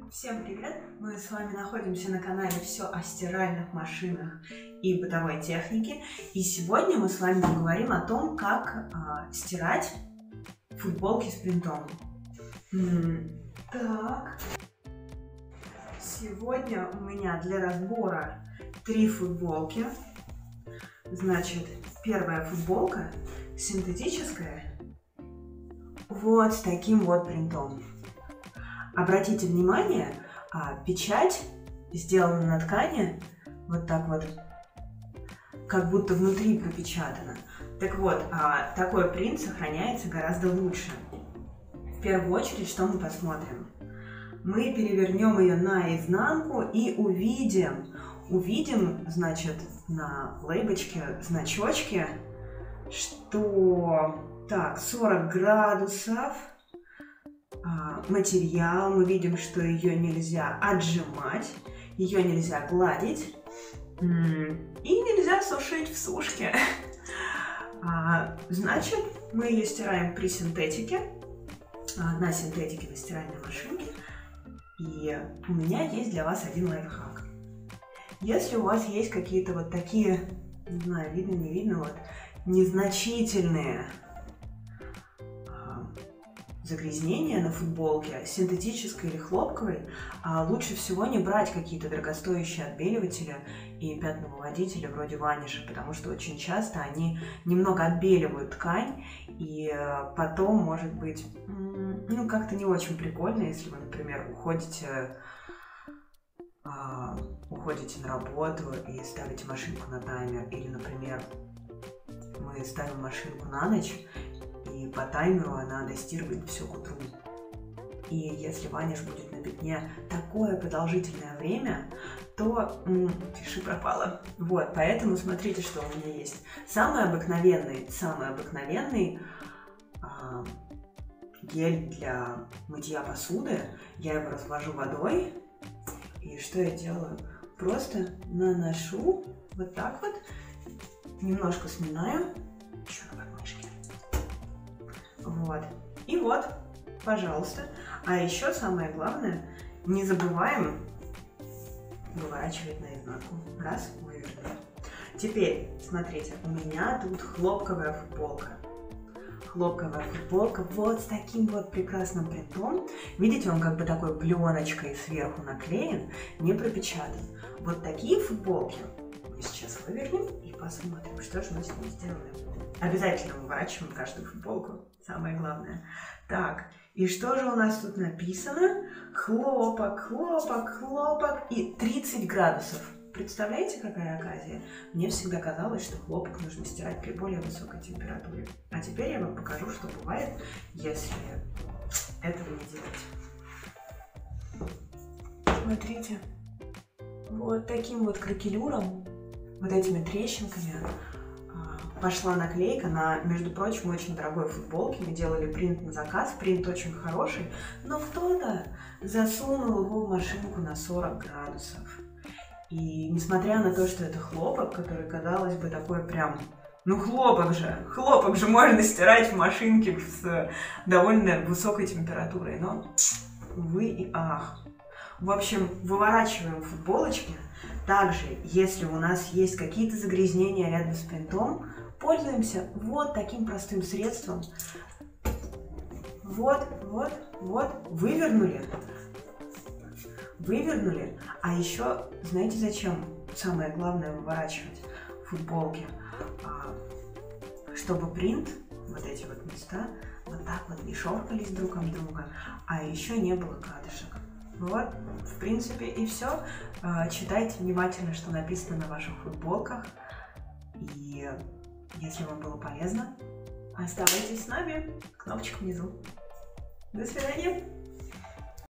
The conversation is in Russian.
Всем привет! Мы с вами находимся на канале «Все о стиральных машинах и бытовой технике». И сегодня мы с вами поговорим о том, как стирать футболки с принтом. Так, сегодня у меня для разбора 3 футболки. Значит, первая футболка синтетическая, вот с таким вот принтом. Обратите внимание, печать сделана на ткани вот так вот, как будто внутри пропечатана. Так вот, такой принт сохраняется гораздо лучше. В первую очередь, что мы посмотрим? Мы перевернем ее наизнанку и увидим, значит, на лейбочке, значочке, что так, 40 градусов. Материал, мы видим, что ее нельзя отжимать, ее нельзя гладить и нельзя сушить в сушке. Значит, мы ее стираем при синтетике, на синтетике на стиральной машинке. И у меня есть для вас один лайфхак. Если у вас есть какие-то вот такие, не знаю, видно, не видно, вот незначительные загрязнения на футболке, синтетической или хлопковой, лучше всего не брать какие-то дорогостоящие отбеливатели и пятновыводители вроде ваниша, потому что очень часто они немного отбеливают ткань, и потом может быть, как-то не очень прикольно, если вы, например, уходите на работу и ставите машинку на таймер, или, например, мы ставим машинку на ночь, и по таймеру она достирывает все к утру. И если ваниш будет на пятне такое продолжительное время, то пиши пропало. Вот, поэтому смотрите, что у меня есть. Самый обыкновенный гель для мытья посуды. Я его развожу водой. И что я делаю? Просто наношу вот так вот, немножко сминаю. Вот. И вот, пожалуйста. А еще самое главное, не забываем выворачивать наизнанку. Раз, вывернули. Теперь, смотрите, у меня тут хлопковая футболка. Хлопковая футболка вот с таким вот прекрасным принтом. Видите, он как бы такой пленочкой сверху наклеен, не пропечатан. Вот такие футболки мы сейчас вывернем и посмотрим, что же мы с ними сделаем. Обязательно выворачиваем каждую футболку, самое главное. Так, и что же у нас тут написано? Хлопок, хлопок, хлопок и 30 градусов. Представляете, какая оказия? Мне всегда казалось, что хлопок нужно стирать при более высокой температуре. А теперь я вам покажу, что бывает, если этого не делать. Смотрите, вот таким вот кракелюром, вот этими трещинками пошла наклейка на, между прочим, очень дорогой футболке. Мы делали принт на заказ, принт очень хороший, но кто-то засунул его в машинку на 40 градусов. И несмотря на то, что это хлопок, который, казалось бы, такой прям, хлопок же можно стирать в машинке с довольно высокой температурой, но увы и ах. В общем, выворачиваем футболочки. Также, если у нас есть какие-то загрязнения рядом с принтом, пользуемся вот таким простым средством. Вот, вывернули. А еще, знаете, зачем самое главное выворачивать футболки? Чтобы принт, вот эти вот места, вот так вот не шоркались друг об друга, а еще не было кадышек. Вот, в принципе, и все. Читайте внимательно, что написано на ваших футболках. И если вам было полезно, оставайтесь с нами. Кнопочка внизу. До свидания.